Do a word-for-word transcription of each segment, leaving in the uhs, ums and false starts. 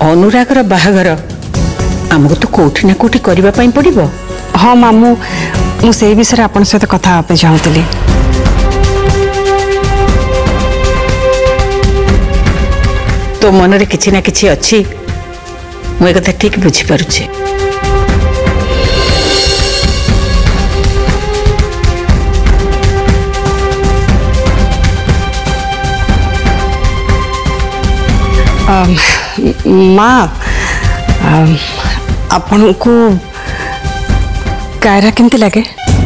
अनुरागर बाहागर आमको तो कोठी ना कोठी करबा पई पड़िबो। हाँ मामू मु से विषय आपन सहित कथा पे चाहूली। तो मन रे किछि ना किछि अछि मु ए कथा ठीक बुझी पारुछि। माँ आपण को कायरा केमती लगे?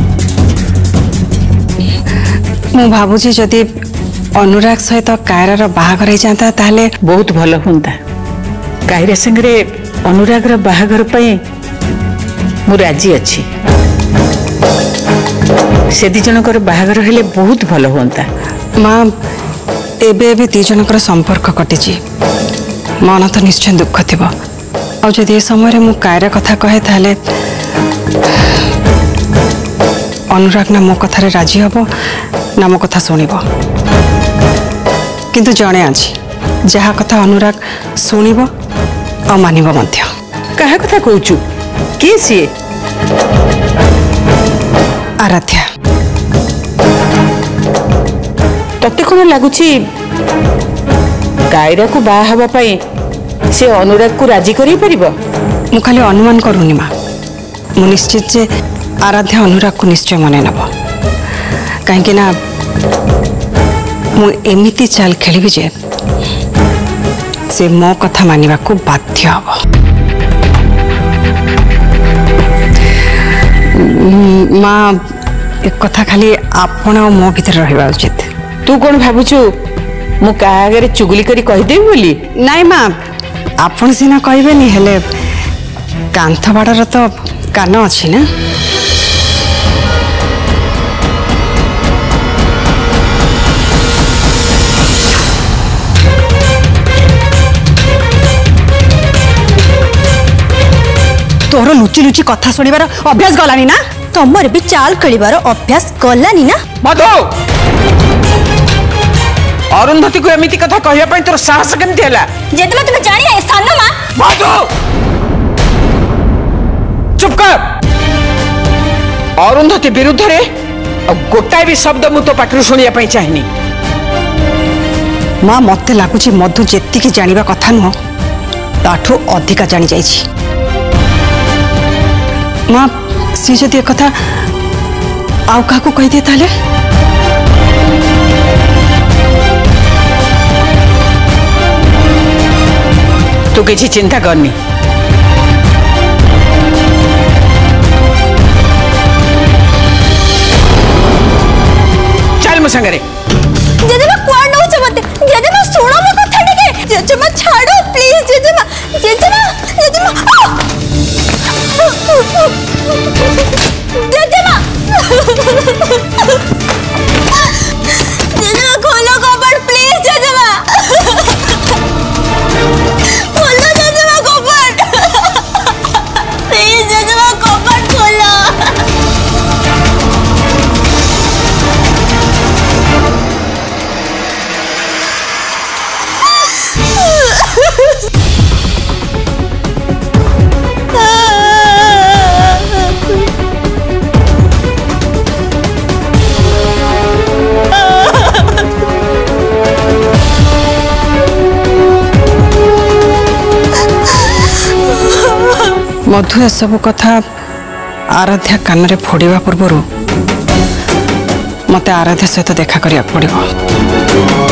मु भावुची जदि अनुराग सहित कायरार बाहागर हो जाता ताहले बहुत भल होंता। कायरा संगे अनुराग बाहागर पई मु राजी अच्छी। से दी जनकर बाहागर हेले बहुत भल होंता। माँ एबे एबे दी जनकर संपर्क कटिची मन तो निश्चय दुख थी। और जदि ए समय मु कायरा कथा कहे ताहले अनुराग ना मो कथारे राजी हबो ना मो कथा सुनिबो। किंतु जणे आज जहा कथा अनुराग सुनिबो और मानिबो मध्य। कहा कथा कहूचु के सी? आराध्या। तते कोन लागुची कायरा को बाहा हबा पई से अनुराग को राजी करि परिबो? मु खाली अनुमान करूनी मां। मु निश्चित जे आराध्या अनुराग को निश्चय मने नब। कहीं ना मु एमिति चाल खेलिबी जे से मो कथा मानिबा को बाध्य हबो। मां एक कथा खाली आपण और मो भीतर रहबा उचित। तू कौन भाबुचु मु का आगे चुगली करी कहि देबी बोली? नाई मां आपण सिना कहबेनी हेले कांथ बाड़र तो कान अछि ना। तोर लुचि लुचि कथा सुनिबार अभ्यास गलानी ना? तमर भी चाल खेलिबार अभ्यास गलानी ना? मधु अरुंधति को एमिति कथा कहया पई तोर साहस केमति हला? जेतमा तुम जानिया ए सानो मा मधु चुप कर। अरुंधति विरुद्ध रे गोटाए भी शब्द मु तो पाखरु सुनिया पई चाहिनी। मां मते लागुची मधु जेत्ती की जानिबा कथा नुह ताठो अधिका जानी जाईची। मां सी जदि कथा आउ काको कहि दे ताले तू किसी चिंता करनी। चल मो संगरे। जेजेमा कुआं नौ चमते जेजेमा सुनो मो कथा टिके। जेजेमा छाड़ो प्लीज। जेजेमा जेजेमा जेजेमा जेजेमा जेजेमा खोलो कपड़ प्लीज। जेजेमा खोलो जेजेमा कपड़ प्लीज। जेजेमा कपड़ खोलो। मधु ए सब कथा आराध्या कान रे फोड़िबा पूर्व मते आराध्या सहित देखा करिया पड़िबो।